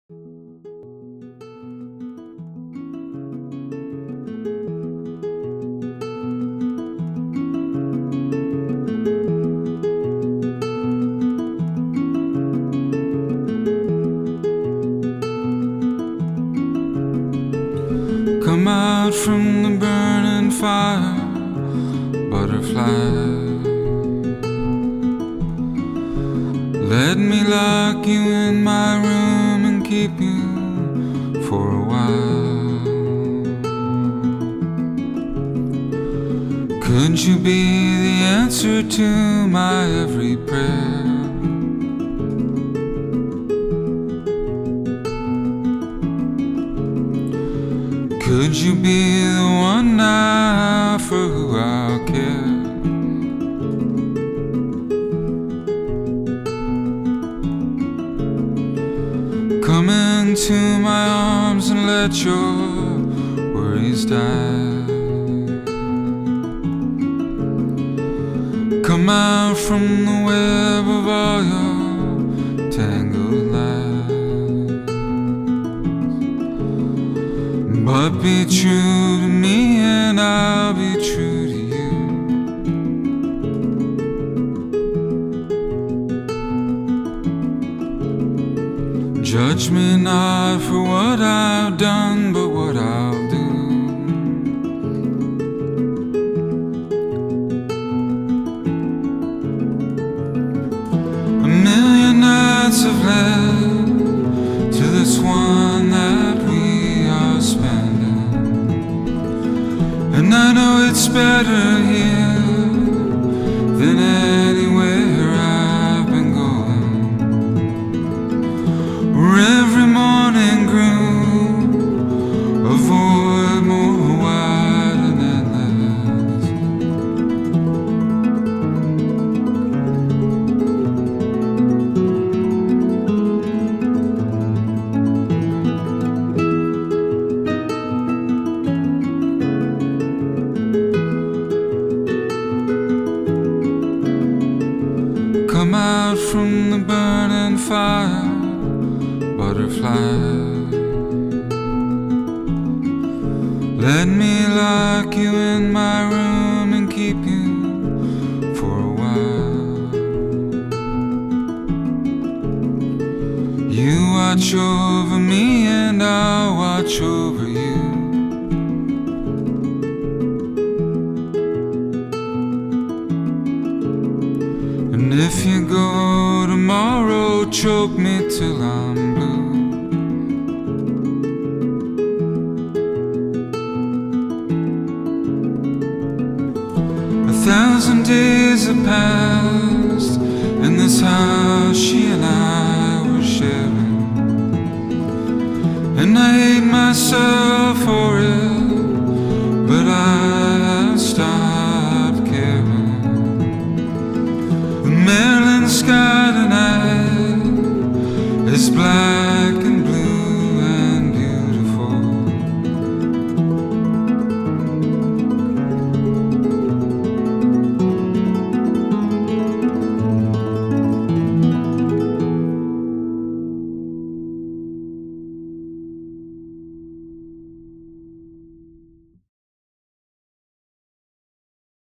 Come out from the burning fire, butterfly. Let me lock you in my room and keep you for a while. Could you be the answer to my every prayer? Could you be the one now for who I'll care? Come into my arms and let your worries die. Come out from the web of all your tangled lies. But be true to me and I'll be true to you. Judge me not for what I've done, but what I'll do. A million nights have led to this one that we are spending, and I know it's better here than anywhere I've been going. Where every morning grew a void more wide and endless. Come out from the burning fire, butterfly. Let me lock you in my room and keep you for a while. You watch over me and I'll watch over you. And if you go tomorrow, choke me till I'm blue. A thousand days have passed in this house she and I were sharing, and I hate myself